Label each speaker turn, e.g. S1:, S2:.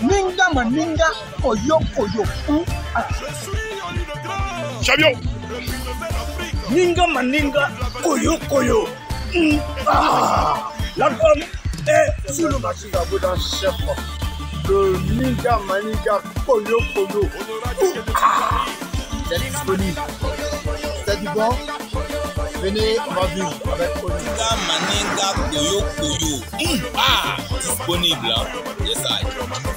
S1: Ninga maninga koyo koyo.
S2: Champion.
S1: Ninga maninga koyo koyo. L'album est sur le marché d'un chef de Ninga maninga koyo koyo. C'est disponible. C'est du bon. Venez, on va vivre avec
S3: Ninga maninga koyo koyo. Disponible. Yes, I.